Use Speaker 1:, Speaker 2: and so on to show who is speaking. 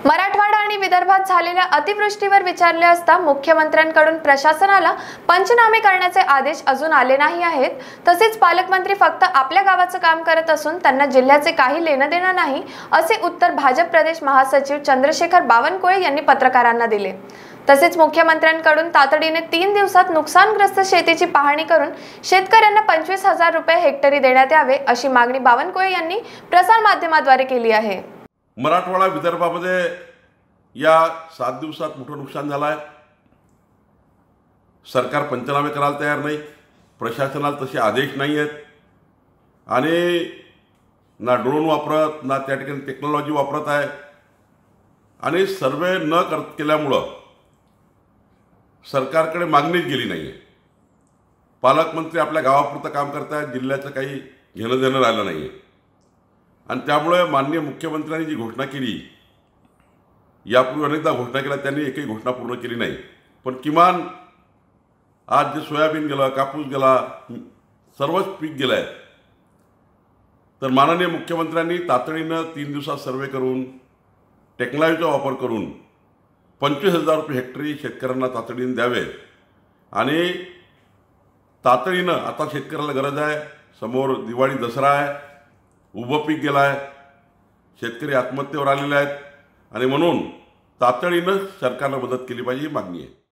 Speaker 1: मराठवाडा आणि विदर्भात झालेल्या अतिवृष्टीवर विचारले असता मुख्यमंत्र्यांकडून प्रशासनाला पंचनामे करण्याचे आदेश अजून आले नाही आहेत। तसेच पालकमंत्री फक्त आपल्या गावाचं काम करत असून त्यांना जिल्ह्याचे काही लेणं देणं नाही, असे उत्तर भाजप प्रदेश महासचिव चंद्रशेखर बावनकुळे यांनी पत्रकारांना दिले। तसेच मुख्यमंत्र्यांकडून तातडीने 3 दिवसात नुकसानग्रस्त शेतीची पाहणी करून शेतकऱ्यांना 25,000 रुपये हेक्टरी देण्यात यावे, अशी मागणी बावनकुळे यांनी प्रसार माध्यमाद्वारे केली आहे।
Speaker 2: मराठवाडा विदर्भामध्ये या 7 दिवसात मोठं नुकसान झालं आहे। सरकार पंचनामे करायला तयार नाही, प्रशासनाला तसे आदेश नाही आहेत आणि ना ड्रोन वापरत ना त्या ठिकाणी टेक्नॉलॉजी वापरत आहे आणि सर्वे न केल्यामुळं सरकारकडे मागणीच गेली नाही आहे। पालकमंत्री आपल्या गावापुरतं काम करत आहेत, जिल्ह्याचं काही घेणं देणं राहिलं नाही आहे आणि त्यामुळे माननीय मुख्यमंत्र्यांनी जी घोषणा केली, यापूर्वी अनेकदा घोषणा केल्या, त्यांनी एकही घोषणा पूर्ण केली नाही। पण किमान आज जे सोयाबीन गेलं, कापूस गेला, सर्वच पीक गेलं आहे, तर माननीय मुख्यमंत्र्यांनी तातडीनं 3 दिवसात सर्वे करून टेक्नॉलॉजीचा वापर करून 25,000 रुपये हेक्टरी शेतकऱ्यांना तातडीने द्यावे आणि तातडीनं आता शेतकऱ्याला गरज आहे। समोर दिवाळी दसरा आहे, उभं पीक गेलं आहे, शेतकरी आत्महत्येवर आलेले आहेत आणि म्हणून तातडीनं सरकारला मदत केली पाहिजे ही मागणी आहे।